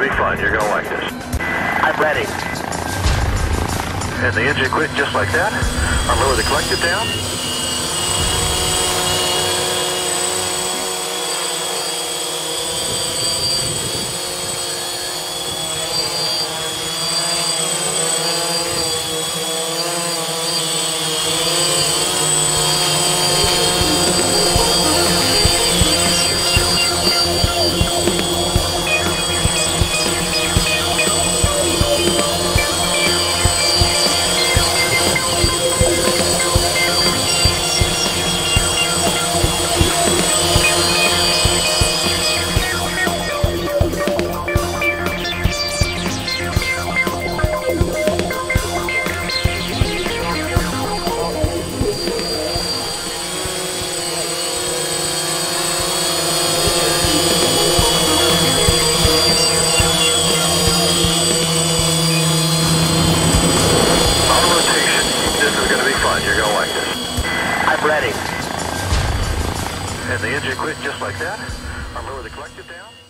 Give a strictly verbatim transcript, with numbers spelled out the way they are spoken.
going to be fun. You're going to like this. I'm ready. And the engine quit just like that. I'll lower the collective down. You're going to like this. I'm ready. And the engine quit just like that. I'll lower the collective down.